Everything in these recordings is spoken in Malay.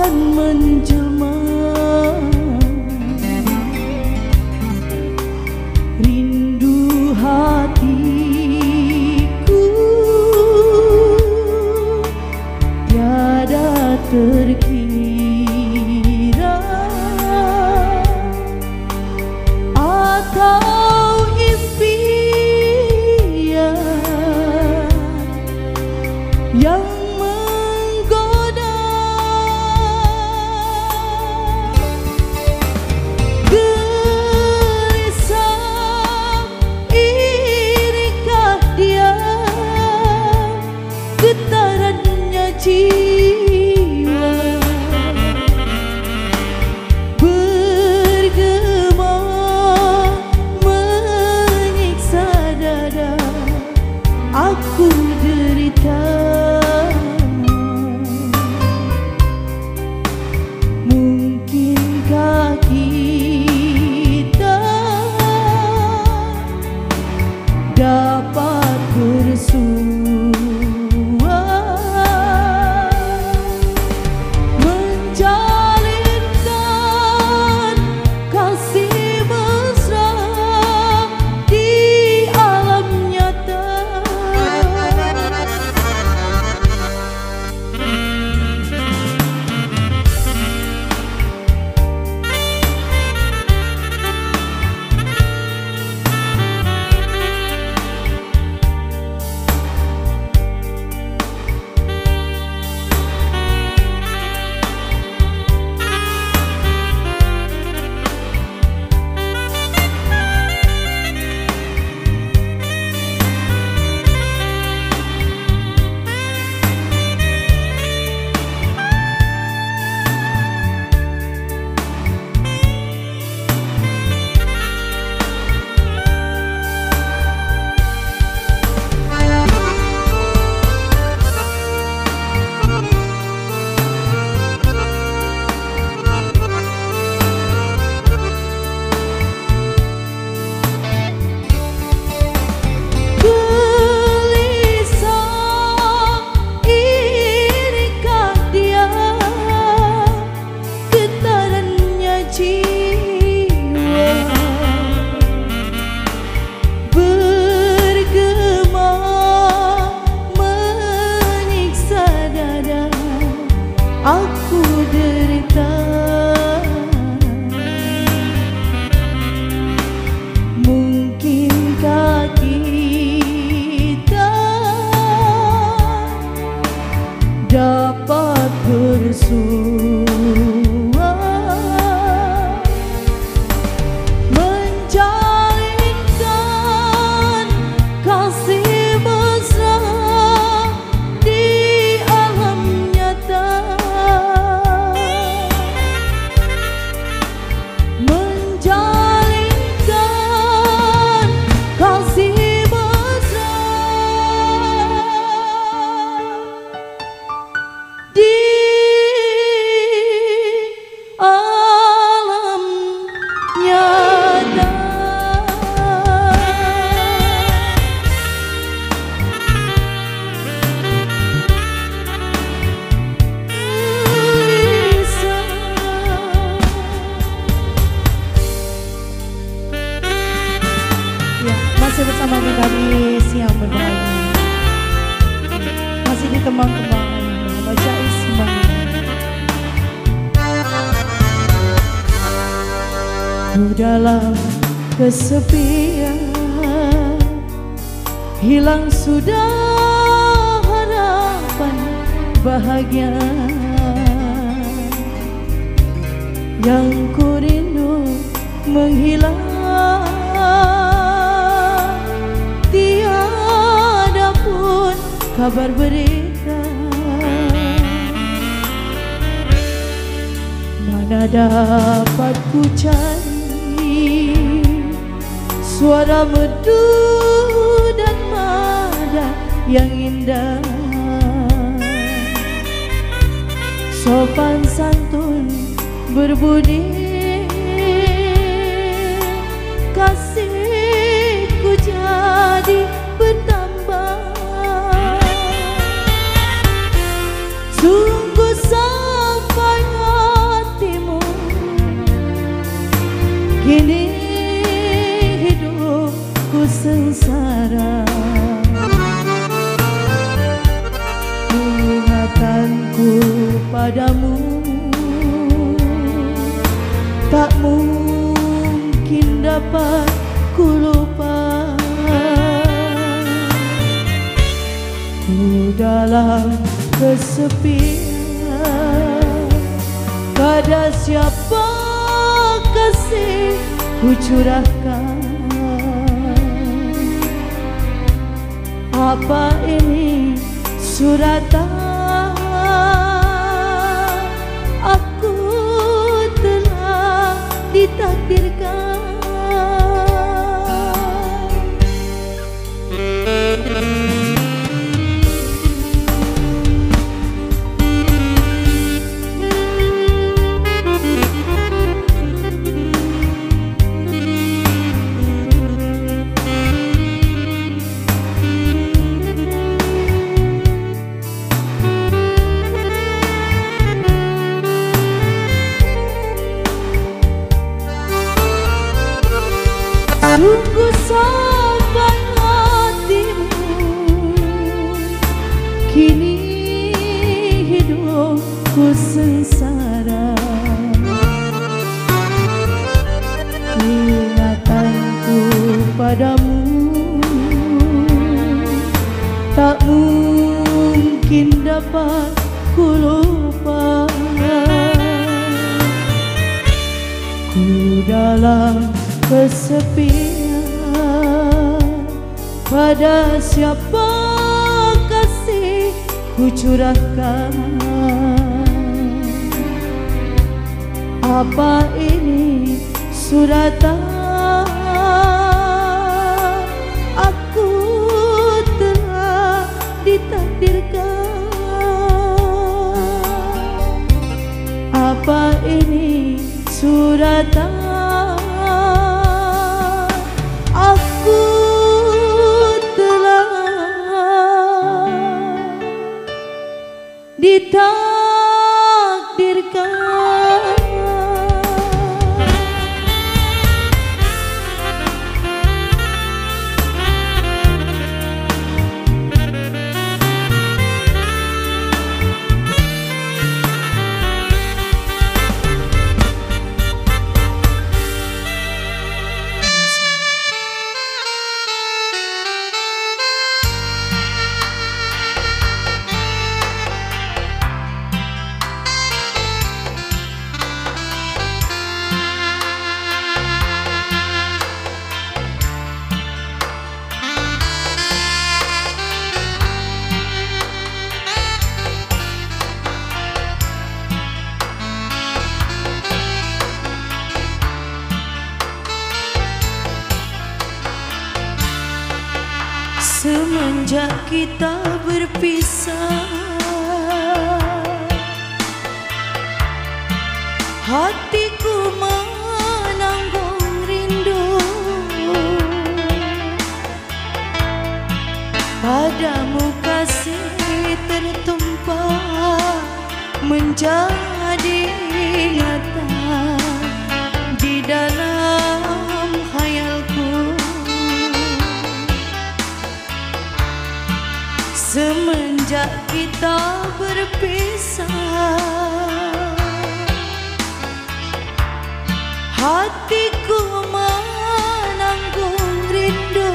awan menjelma, rindu hatiku tiada terkira, atau impian yang menggoda. Gelisah, inikah dia, getarannya jiwa bergema menyiksa dada, aku derita. Mungkinkah kita dapat bersua, menjalinkan kasih mesra di alam nyata. Aku derita. Mungkinkah kita dapat bersua, menjalinkan kasih mesra di alam nyata. Menjalinkan kasih mesra di alam nyata. Ya, masih bersama kami siang berbahagia, masih di Kemang-Kemang membaca Ismah. Dalam kesepian hilang sudah harapan bahagia yang ku rindu menghilang. Tiada pun kabar berita, mana dapat ku cari suara merdu dan nada yang indah, sopan santun berbudi, kasihku jadi bertambah. Sungguh sampai tak mungkin dapat ku lupa. Ku dalam kesepian, pada siapa kasih ku curahkan. Apa ini suratan aku telah ditakdirkan. Sungguh sampai hatimu, kini hidupku sengsara. Ingatanku padamu tak mungkin dapat ku lupa. Ku dalam kesepian, pada siapa kasih ku curahkan. Apa ini suratan aku telah ditakdirkan. Apa ini suratan aku telah ditakdirkan. Semenjak kita berpisah, hatiku menanggung rindu. Padamu kasih tertumpah menjadi ingatan di dalam khayalku. Semenjak kita berpisah, hatiku menanggung rindu.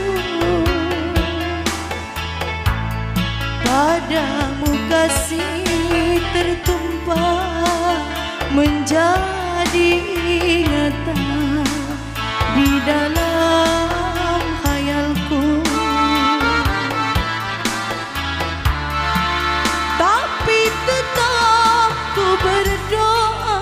Padamu kasih tertumpah menjadi ingatan di dalam khayalku. Tapi tetap ku berdoa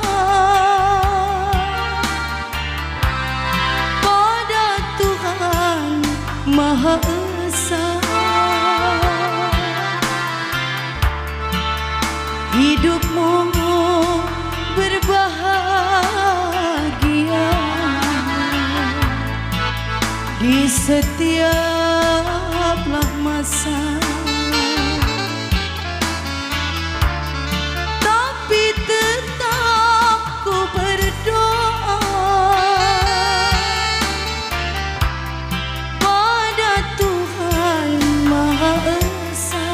pada Tuhan Maha Esa, hidupmu berbahagia di setiaplah masa. Tapi tetap ku berdoa pada Tuhan Maha Esa,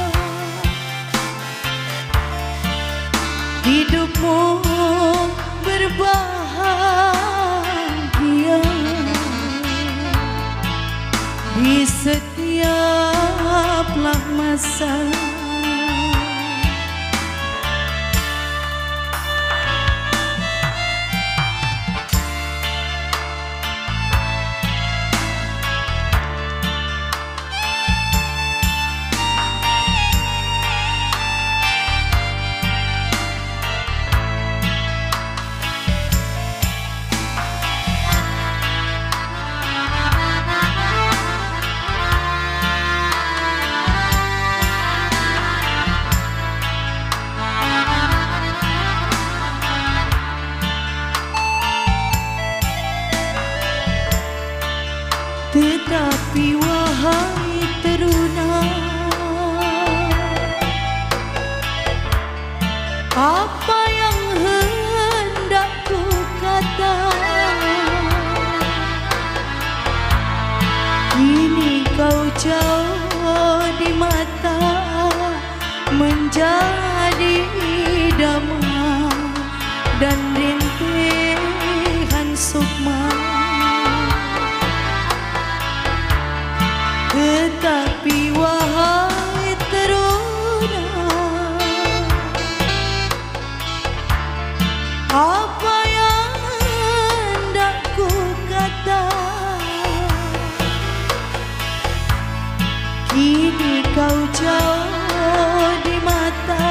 hidupmu berbahagia di setiaplah masa. Tetapi wahai teruna, apa yang hendak ku kata? Kini kau jauh di mata, menjadi damai dan rintihan sukma. Tetapi wahai teruna, apa yang hendak ku kata? Kini kau jauh di mata,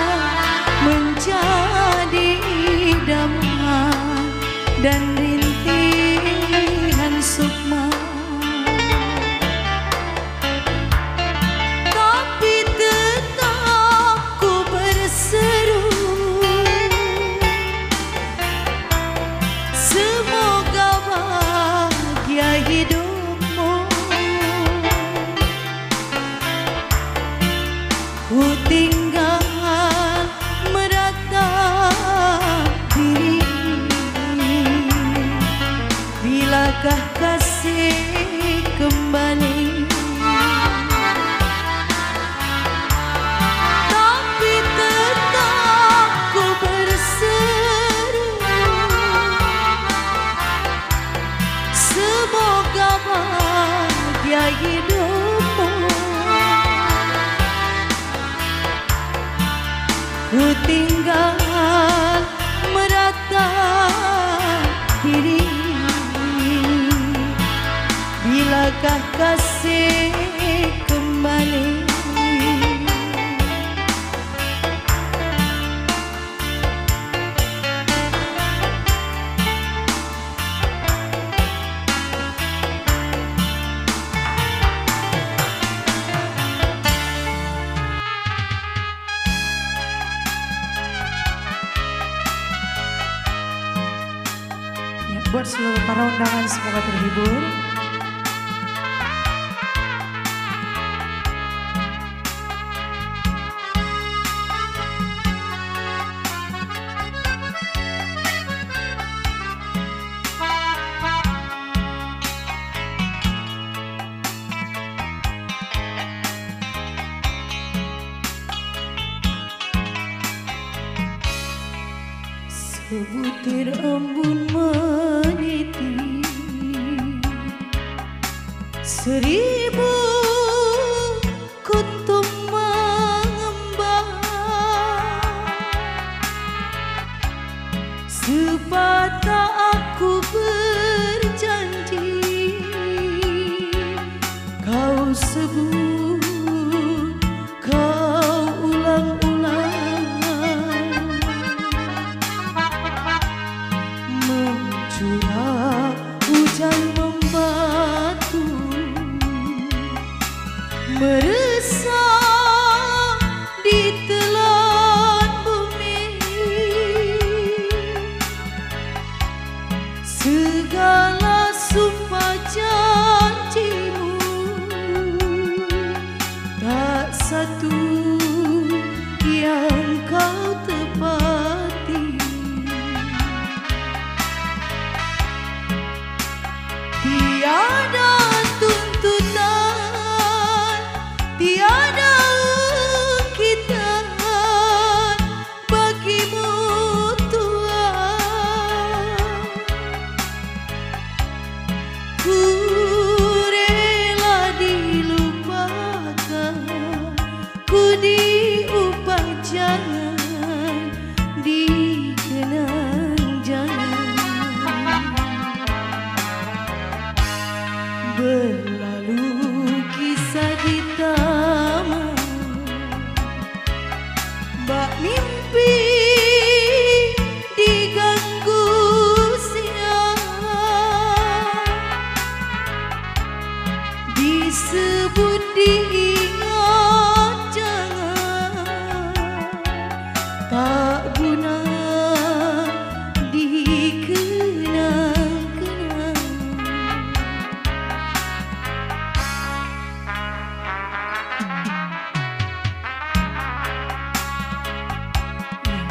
menjadi damai dan rintihan sukma. Ku tinggal meratap diri, bilakah kasih kembali? Tapi tetap ku berseru, semoga bahagia hidupmu. Ku tinggal meratap diri, bilakah kasih kembali? Buat seluruh para undangan semoga terhibur. Sebutir embun meniti, seribu kuntum mengembang, sepatah aku berjanji, kau sebut, kau ulang-ulang, mencurah hujan membatu, meresap di telan bumi.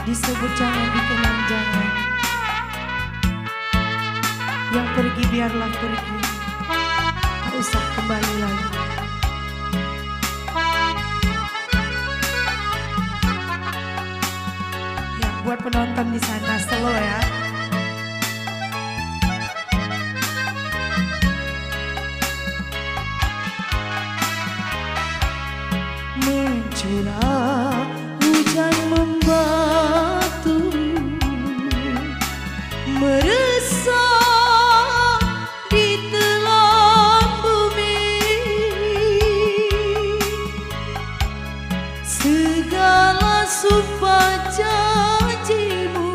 disebut jangan dikenang jangan. Yang pergi biarlah pergi, tak usah kembali lagi. Ya, buat penonton di sana slow ya. Mencurah hujan membatu, meresap di telan bumi. Segala sumpah janjimu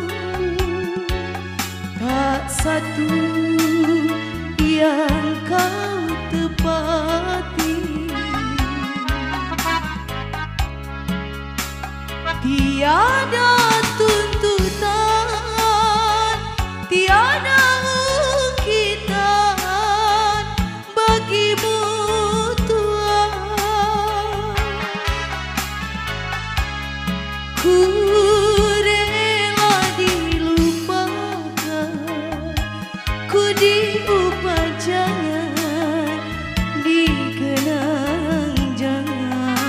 tak satu yang kau tepati. Tiada tuntutan, tiada ungkitan bagimu Tuhan. Ku rela dilupakan, ku diubah jangan dikenang jangan.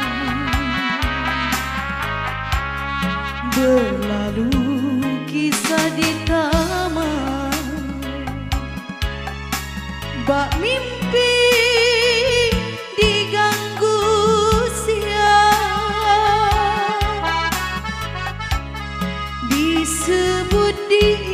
Berlalu kisah di taman, bak mimpi diganggu siang, disebut di